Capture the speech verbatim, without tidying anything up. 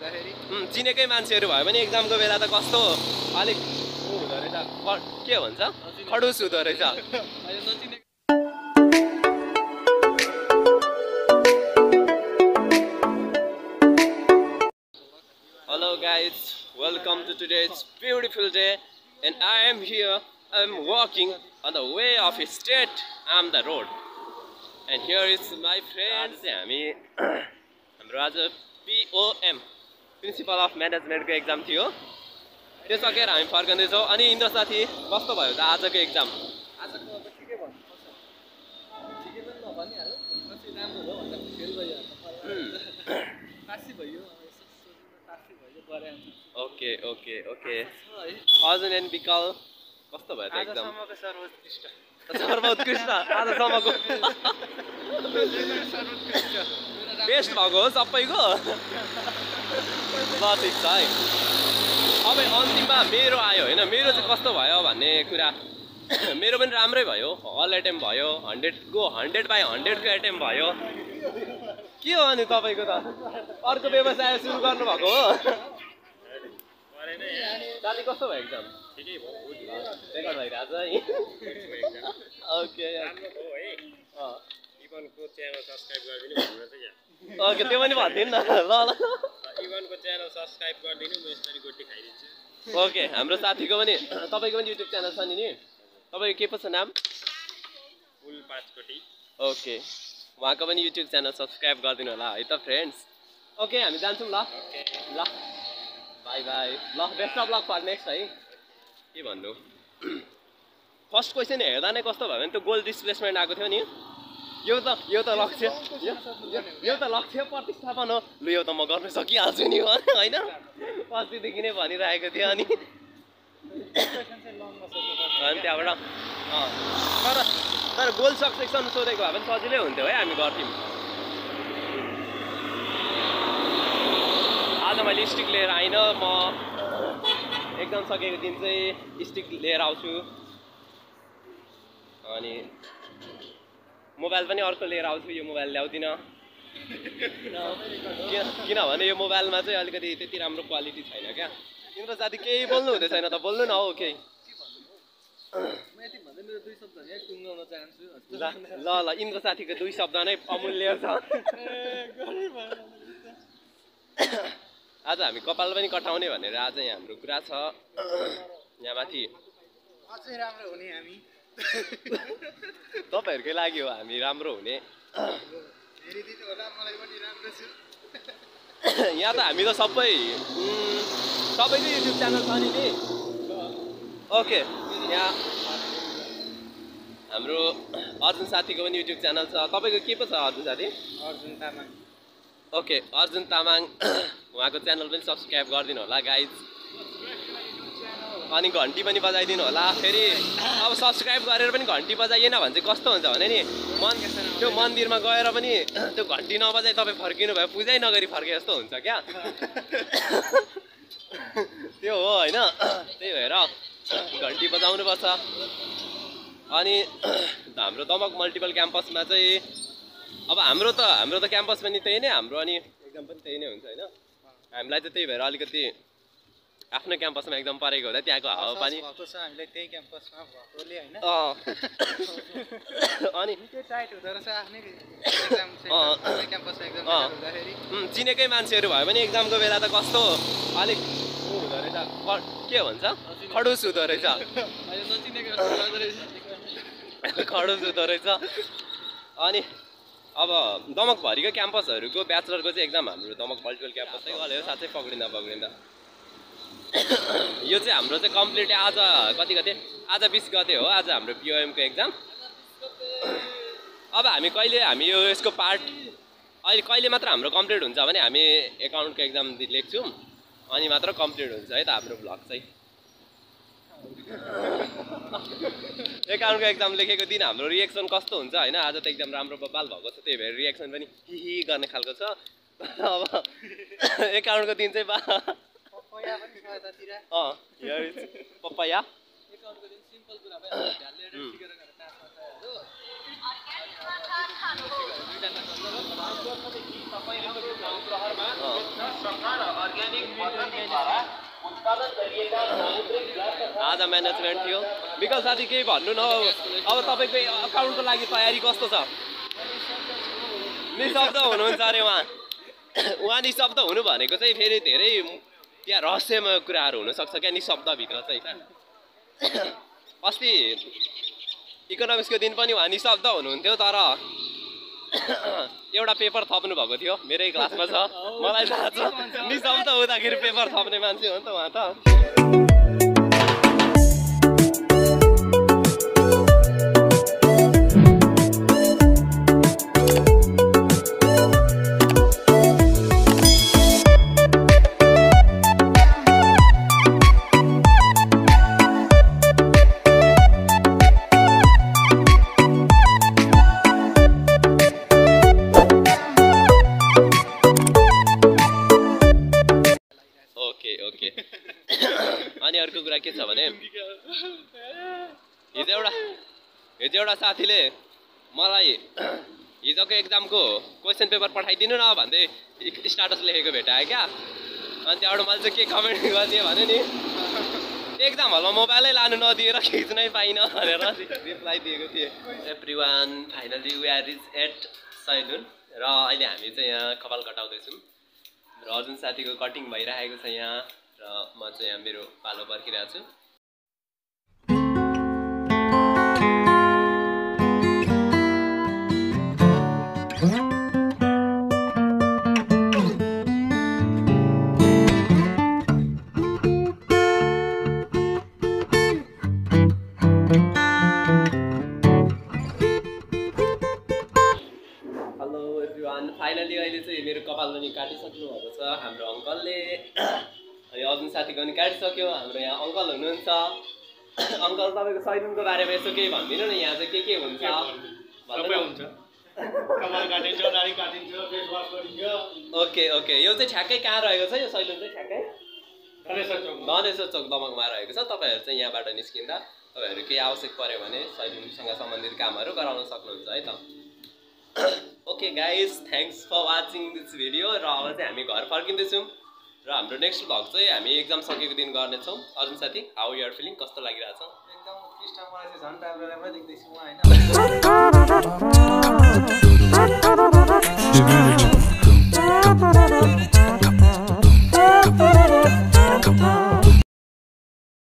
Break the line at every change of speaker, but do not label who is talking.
हुँदाखेरि
चिनेकै मान्छेहरू भयो भने एक्जामको बेला त कस्तो अलिक हुँदो रहेछ के भन्छ खडुस हुँदो रहेछ Hello guys, welcome to today's beautiful day and I am here, I am walking on the way of a state Andharaja and here is my friends हामी हाम्रो आज P O M Principal of Management को exam थियो त्यो सकेर हामी फर्कँदैछौँ अनि इन्द्र साथी कस्तो भयो त आजको एक्जाम
आजको अब ठिकै भयो ठिकै पनि नभनिहाल्नु पछि राम्रो भयो भन्दा फेल भइहाल्नु पासी भयो पासी भयो गरे
okay okay okay Arjun and Vikal कस्तो भयो त एक्जाम
आजसम्मको सर्वोत्कृष्ट
सर्वोत्कृष्ट आजसम्मको
सर्वोत्कृष्ट
बेस्ट भएको हो सबैको ल ठिक छ है अब अन्तिममा मेरो आयो होइन मेरो चाहिँ कस्तो भयो भन्ने कुरा मेरो पनि राम्रै भयो अल एटेम्प भयो हन्ड्रेडको हन्ड्रेड बाई हन्ड्रेडको एटेम्प भयो के हो अनि तपाईँको त अर्को व्यवसाय सुरु गर्नुभएको हो दाजु कस्तो भयो एक्जाम ठिकै भयो रेकर्ड भइरहेछ है ओके
इभनको च्यानल सब्स्क्राइब गरिदिनु भनेर चाहिँ यहाँ
ओके त्यो पनि भनिदिनु न ल ल
इभनको च्यानल सब्स्क्राइब गरिदिनु म यसरी गोटी खाइदिन्छु
ओके हाम्रो साथीको पनि तपाईँको पनि युट्युब च्यानल छ नि नि तपाईँको के पो छ नाम
फुल पाँच कोटी
ओके उहाँको पनि युट्युब च्यानल सब्स्क्राइब गरिदिनु होला है त फ्रेन्ड्स ओके हामी जान्छौँ ल ल बाई बाई ल best of luck for next है के भन्नु फर्स्ट क्वेसन हेर्दा नै कस्तो भयो भने त्यो गोल डिस्प्लेसमेन्ट आएको थियो नि यो त यो त लक्ष्य यो त लक्ष्य प्रतिस्थापन हो लु यो त म गर्न सकिहाल्छु नि होइन अस्तिदेखि नै भनिरहेको थियो अनि अनि त्यहाँबाट तर तर गोल सक्सेसन सोधेको भए पनि सजिलै हुन्थ्यो है हामी गर्थ्यौँ आज मैले स्टिक लिएर आइनँ म एकदम सकेको दिन चाहिँ स्टिक लिएर आउँछु अनि मोबाइल पनि अर्को लिएर आउँछु यो मोबाइल ल्याउँदिनँ किनभने यो मोबाइलमा चाहिँ अलिकति त्यति राम्रो क्वालिटी छैन क्या तिम्रो साथी केही बोल्नु हुँदै छैन त बोल्नु न हो केही ल ल इन्द्र साथीको दुई शब्द नै अमूल्य छ आज हामी कपाल पनि कटाउने भनेर आज यहाँ हाम्रो कुरा छ यहाँ माथि
अझै राम्रो हुने हामी
तपाईँहरूकै लागि हो हामी राम्रो हुने यहाँ त हामी त सबै सबैको युट्युब च्यानल छ नि नि ओके यहाँ हाम्रो अर्जुन साथीको पनि युट्युब च्यानल छ तपाईँको के पो छ अर्जुन साथी
अर्जुन तामाङ
ओके अर्जुन तामाङ उहाँको च्यानल पनि सब्सक्राइब गरिदिनु होला गाइज अनि घन्टी पनि बजाइदिनु होला फेरि अब सब्सक्राइब गरेर पनि घन्टी बजाइएन भने चाहिँ कस्तो हुन्छ भने नि मन त्यो मन्दिरमा गएर पनि त्यो घन्टी नबजाइ तपाईँ फर्किनु भयो पूजै नगरी फर्के जस्तो हुन्छ क्या त्यो हो होइन त्यही भएर घन्टी बजाउनुपर्छ अनि हाम्रो दमक मल्टिपल क्याम्पसमा चाहिँ अब हाम्रो त हाम्रो त क्याम्पस पनि त्यही नै हाम्रो अनि एक्जाम पनि त्यही नै हुन्छ होइन हामीलाई चाहिँ त्यही भएर अलिकति आफ्नो क्याम्पसमा एकदम परेको हुँदा त्यहाँको हावापानी
हामीलाई त्यही क्याम्पसमा भएकोले होइन
अनि
टाइट हुँदो रहेछ आफ्नै एक्जाम क्याम्पसमा एक्जाम हुँदाखेरि
चिनेकै मान्छेहरू भयो भने एक्जामको बेला त कस्तो अलिक हुँदो रहेछ के भन्छ खडुस हुँदो रहेछ खडुस हुँदो रहेछ अनि अब दमकभरिको क्याम्पसहरूको ब्याचलरको चाहिँ एक्जाम हाम्रो दमक मल्टिपल क्याम्पस चाहिँ गऱ्यो साँच्चै पक्रिँदा पक्रिँदा यो चाहिँ हाम्रो चाहिँ कम्प्लिट आज कति गते आज बिस गते हो आज हाम्रो पिओएमको एक्जाम अब हामी कहिले हामी यो यसको पार्ट अहिले कहिले मात्र हाम्रो कम्प्लिट हुन्छ भने हामी एकाउन्टको एक्जाम लेख्छौँ अनि मात्र कम्प्लिट हुन्छ है त हाम्रो भ्लग चाहिँ एकाउन्टको एक्जाम लेखेको दिन हाम्रो रिएक्सन कस्तो हुन्छ होइन आज त एकदम राम्रो बबाल भएको छ त्यही भएर रिएक्सन पनि हिही गर्ने खालको छ अब एकाउन्टको दिन चाहिँ बा
पपैया पनि छ यतातिर
अँ पपैया
एकाउन्टको दिन सिम्पल कुरा भयो ढ्यालले टिकेर गरेर टास्कमा छ हैन
आज म्यानेजमेन्ट थियो विकल साथी केही भन्नु न अब तपाईँको अकाउन्टको लागि तयारी कस्तो छ निशब्द हुनुहुन्छ अरे उहाँ उहाँ निशब्द हुनु भनेको चाहिँ फेरि धेरै त्यहाँ रहस्यमय कुराहरू हुनसक्छ क्या निशब्दभित्र चाहिँ अस्ति इकोनोमिक्सको दिन पनि उहाँ निशब्द हुनुहुन्थ्यो तर एउटा पेपर थप्नु भएको थियो मेरै क्लासमा छ मलाई थाहा छ निशब्द हुँदाखेरि पेपर थप्ने मान्छे हो नि त उहाँ त अनि अर्को कुरा के छ भने हिजो एउटा हिजो एउटा साथीले मलाई हिजोको एक्जामको क्वेसन पेपर पठाइदिनु न भन्दै स्टाटस लेखेको भेटायो क्या अनि त्यहाँबाट मैले चाहिँ के कमेन्ट गरिदिएँ भने नि एक्जाम हलमा मोबाइलै लानु नदिएर खिच्नै पाइनँ भनेर रिप्लाई दिएको थिएँ everyone finally we are reach at salon र अहिले हामी चाहिँ यहाँ कपाल कटाउँदैछौँ र अर्जुन साथीको कटिङ भइरहेको छ यहाँ र म चाहिँ यहाँ मेरो पालो पर्खिरहेको छु हेलो एभ्रिवान फाइनली अहिले चाहिँ मेरो कपाल पनि काटिसक्नु भएको छ हाम्रो अङ्कलले अनि अर्जुन साथीको पनि काटिसक्यो हाम्रो यहाँ अङ्कल हुनुहुन्छ अङ्कल तपाईँको सैलुनको बारेमा यसो केही भनिदिनु न यहाँ चाहिँ के के हुन्छ ओके ओके यो चाहिँ ठ्याक्कै कहाँ रहेको छ यो सैलुन चाहिँ ठ्याक्कै गणेश्वर चोक दमकमा रहेको छ तपाईँहरू चाहिँ यहाँबाट निस्किँदा तपाईँहरू केही आवश्यक पऱ्यो भने सैलुनसँग सम्बन्धित कामहरू गराउन सक्नुहुन्छ है त okay guys thanks for watching this video र अब चाहिँ हामी घर फर्किँदैछौँ र हाम्रो नेक्स्ट भ्लग चाहिँ हामी एक्जाम सकेको दिन गर्नेछौँ अर्जुन साथी हाउ यु आर फिलिङ कस्तो लागिरहेछ
एकदम कृष्ण मलाई चाहिँ झन् राम्रो राम्रो देख्दैछु म होइन